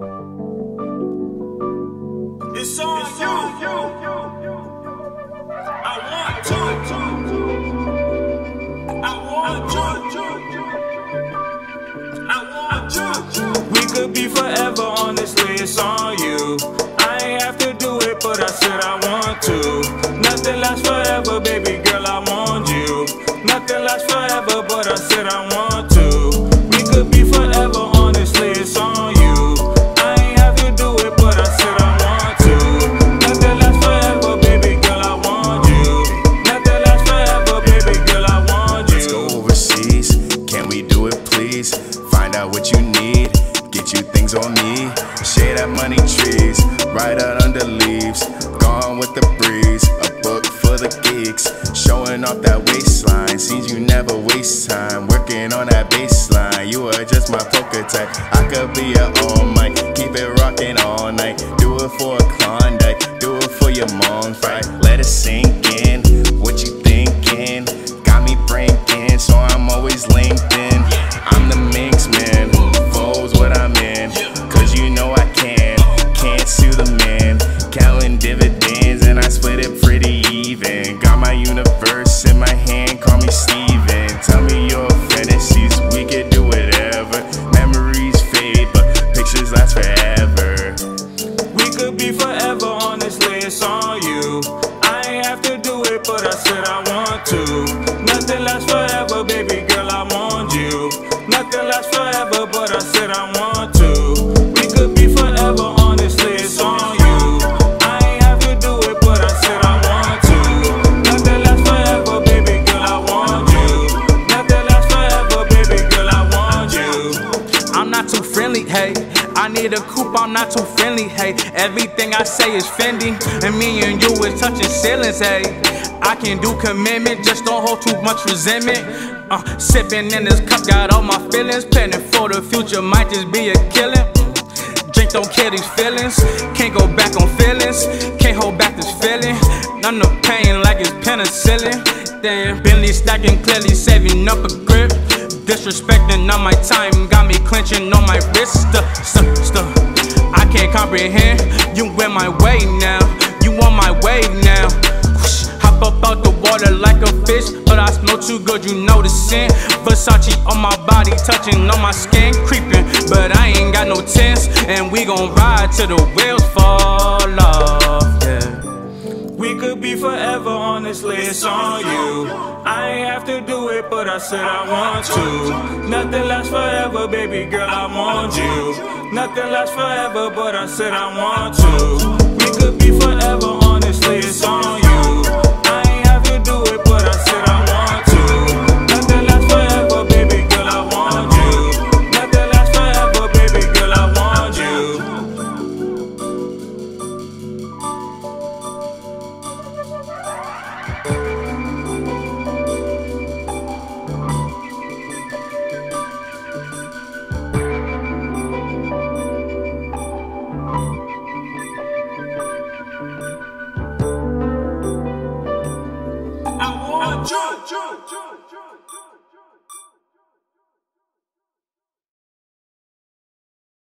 It's on you. I want to. We could be forever, honestly, it's on you. I ain't have to do it, but I said I want to. Nothing lasts forever, baby girl, I want you. Nothing lasts forever, but I said I want to. We could be forever, honestly, it's on you. I ain't have to do it, but I said I want to. Nothing lasts forever, baby girl, I want you. Nothing lasts forever, baby girl, I want you. Let's go overseas, can we do it please? Find out what you need, get you things on me. Shade that money trees, right out under leaves. Gone with the breeze, a book for the geeks. Showing off that waistline, seems you never waste time. Working on that baseline, you are just my poker type. I could be your all mic, keep it rocking all night. Do it for a Klondike, do it for your mom's right. Let it sink in, what you thinking? Got me breaking, so I'm always linked in. I'm the minx man, foes what I'm in. Cause you know I can't sue the man. Counting dividends and I split it pretty even. Got my universe in my hand, call me Steven. Tell me your fantasies, we could do whatever. Memories fade, but pictures last forever. We could be forever, honestly, it's on you. I ain't have to do it, but I said I want to. Nothing lasts forever, baby girl, I want you. Nothing lasts forever, but I said I want to. We could be forever, honestly, it's on you. I ain't have to do it, but I said I want to. Nothing lasts forever, baby girl, I want you. Nothing lasts forever, baby girl, I want you. I'm not too friendly, hey. I need a coupe, I'm not too friendly, hey. Everything I say is Fendi, and me and you is touching ceilings, hey. I can do commitment, just don't hold too much resentment. Sipping in this cup, got all my feelings. Planning for the future, might just be a killing. Drink don't kill these feelings, can't go back on feelings. Can't hold back this feeling, none of pain like it's penicillin. Damn, Bentley stacking, clearly saving up a grip. Disrespecting on my time, got me clenching on my wrist. I can't comprehend, you in my way now. You on my wave now. Whoosh, hop up out the water like a fish, but I smell too good, you know the sin. Versace on my body, touching on my skin, creeping, but I ain't got no tents. And we gon' ride till the wheels fall off, yeah. We could be forever, honestly, it's on you. I ain't have to do it, but I said I want to. Nothing lasts forever, baby girl, I want you. Nothing lasts forever, but I said I want to. We could be forever, honestly, it's on you.